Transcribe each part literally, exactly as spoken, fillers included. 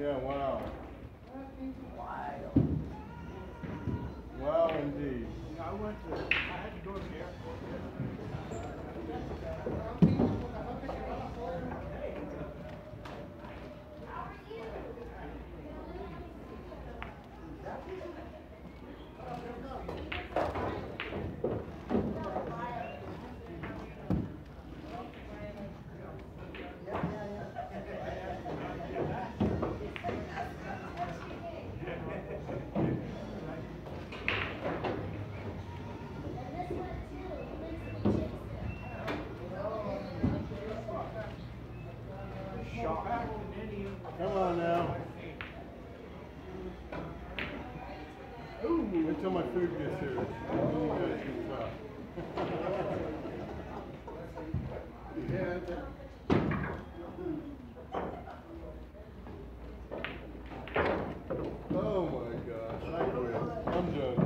Yeah, wow. Wild. Wow, indeed. I went to, I had to go to the airport. Come on now. Ooh, until my food gets here. Then you guys can stop. Oh my gosh, I quit. I'm done.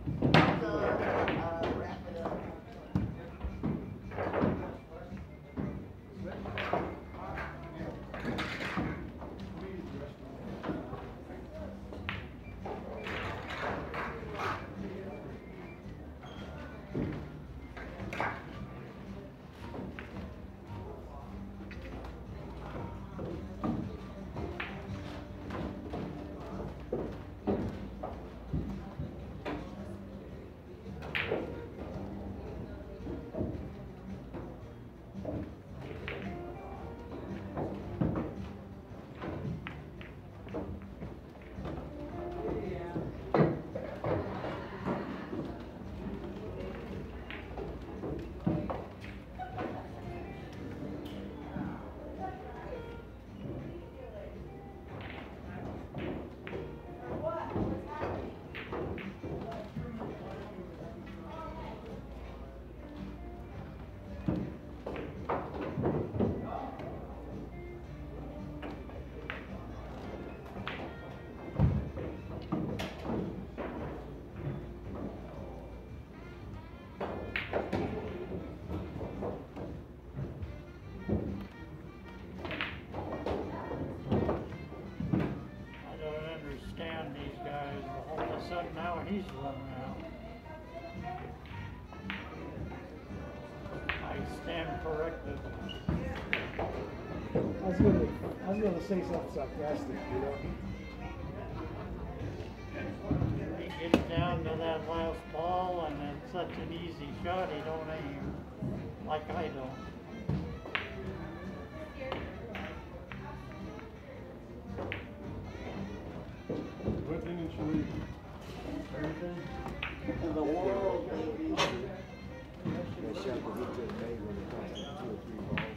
Now he's running out. I stand corrected. I was gonna, I was gonna say something sarcastic, you know. He gets down to that last ball, and it's such an easy shot. He don't aim like I don't. What inning should we? Everything? In the world, baby. That shot will hit to the bay when it comes to two or three balls.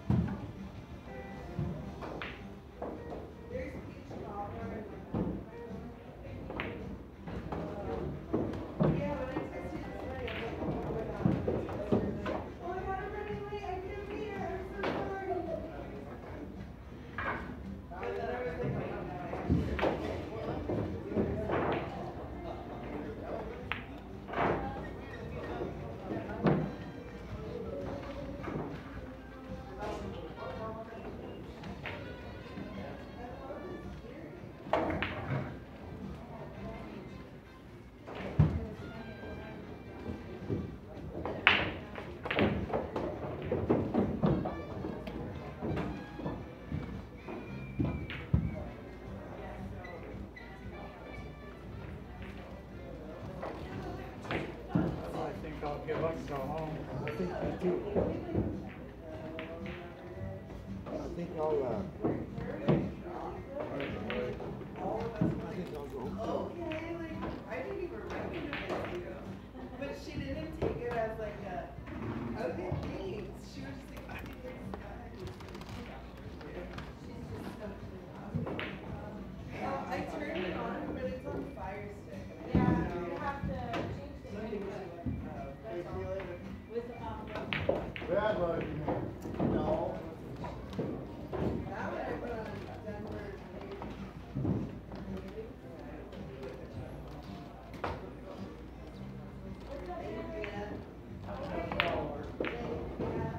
I'll give up and go home. I think me too. I think I'll, uh, I think I'll go home. Okay, like, I didn't even recognize you. But she didn't take it as like a, okay, thanks. She was just like, okay, thanks, bye. She's just so cute. Oh, I turned it on, but it's on Fire Stick. Yeah, you have to change the with um. Bad luck. No. That one I put on Denver.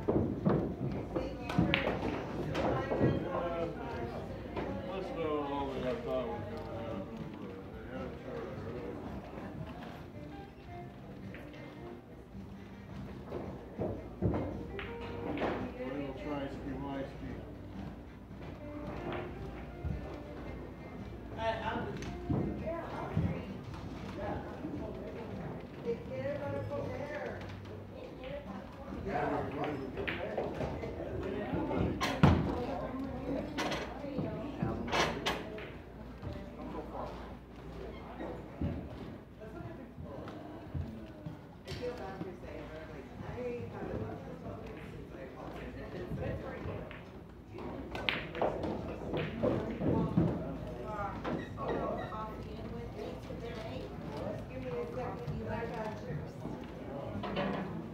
Let's go all the I feel bad for saying, but like, I haven't left this office since I alternated, so it's pretty good. Give me a second, you like that yours.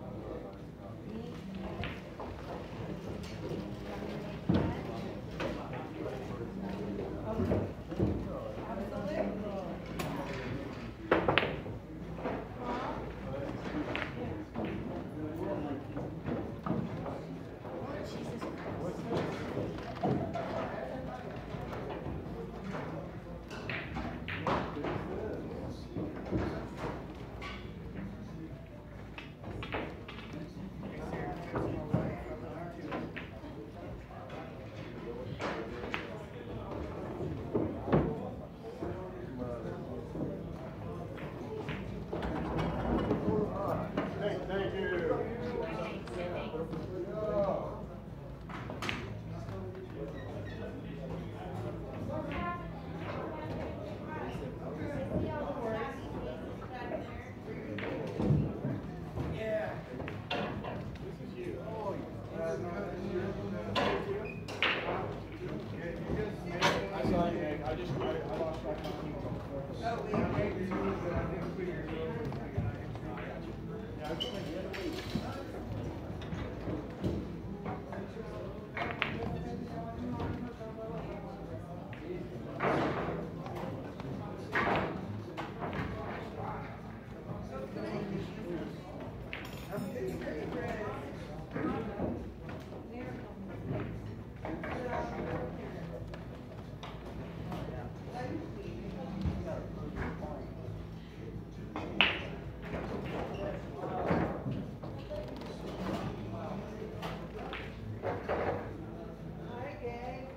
Thank, thank you. I saw you, I just, I, I lost my phone. Oh, wait. Hi, gang.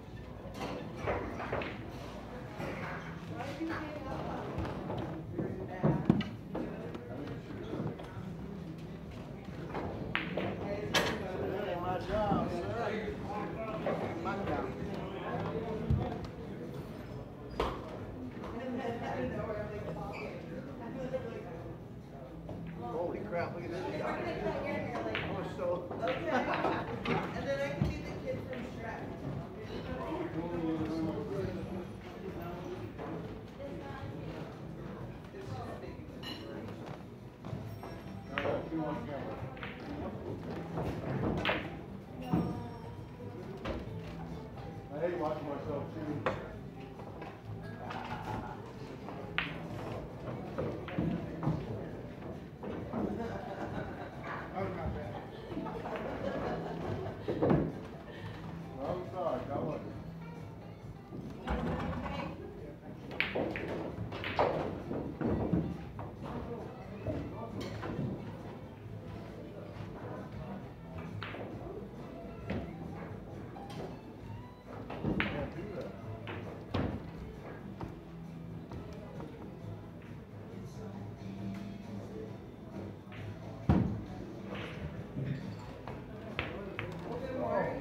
Why did you hang up on me? Bad. That ain't my job, sir. My job. And then out of nowhere, I'm like, talking. I was like, Holy crap, look at this guy. I was so. okay. And then I can be the kid from Shrek. I hate watching myself too. Wrong side, that one. Can't do that. Good morning.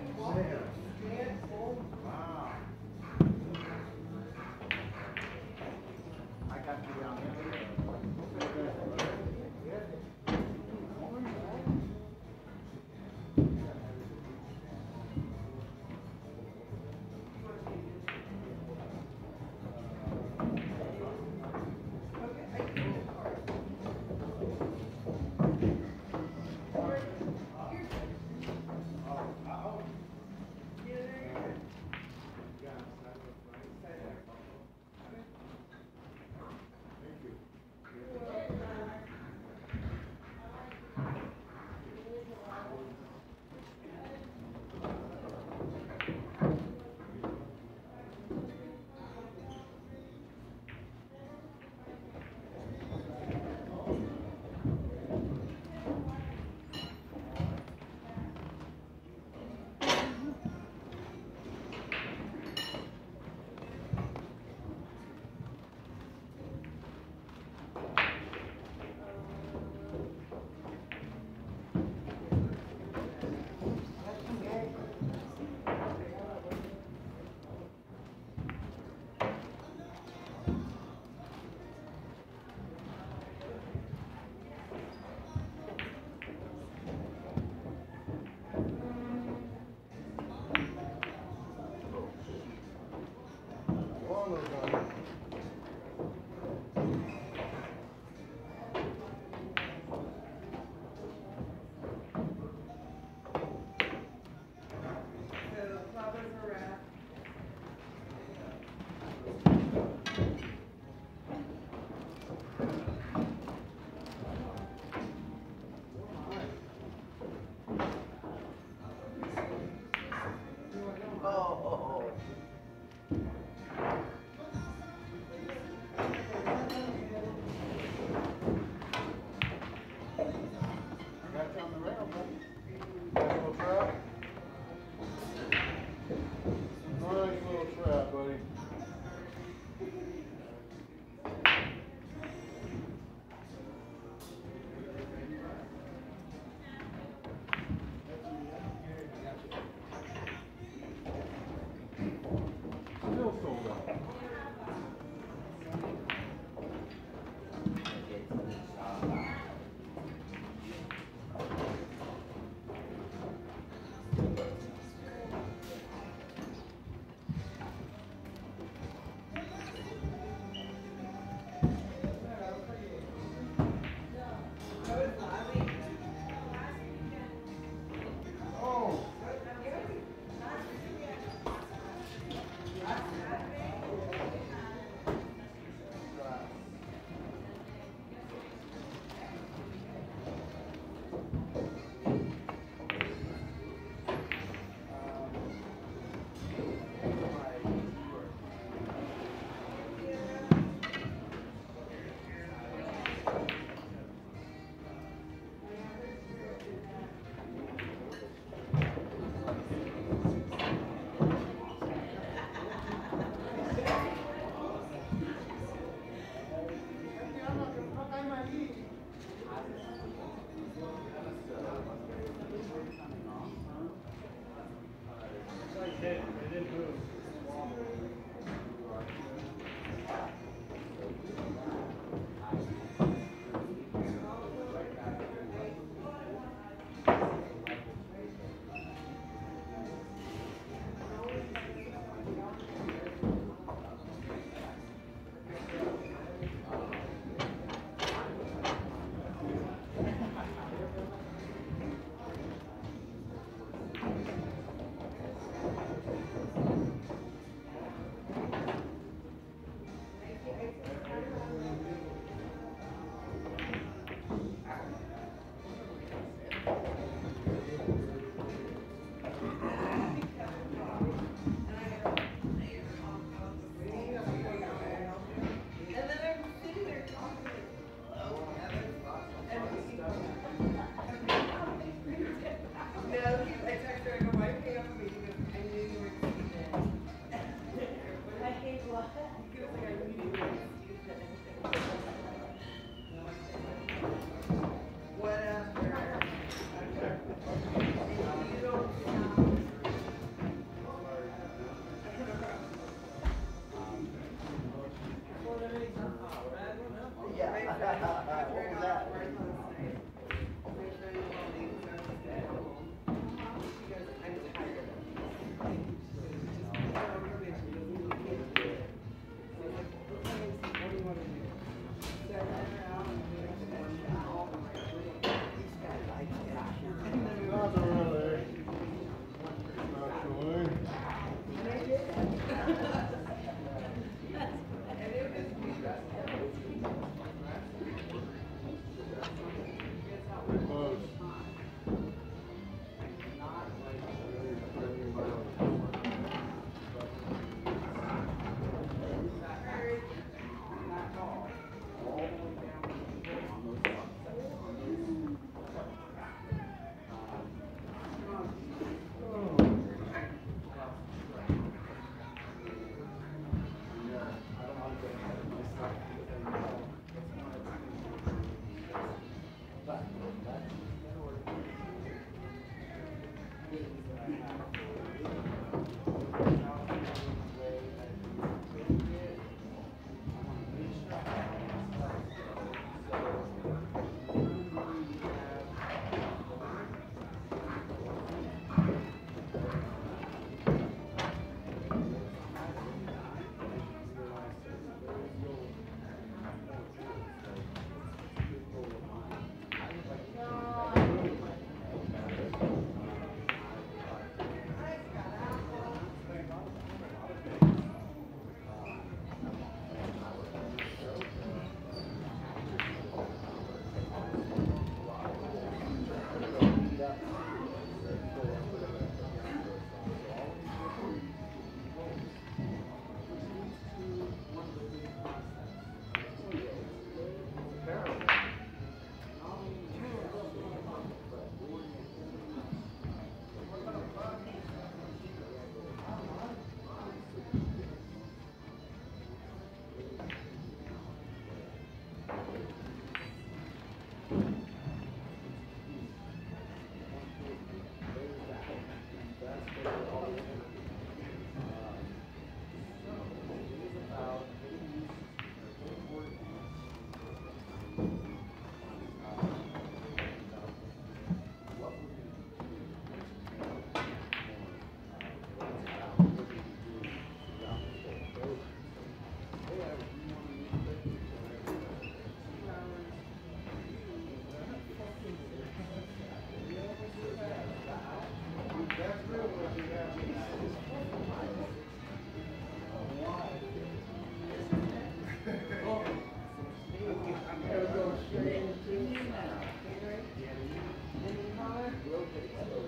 Rotate.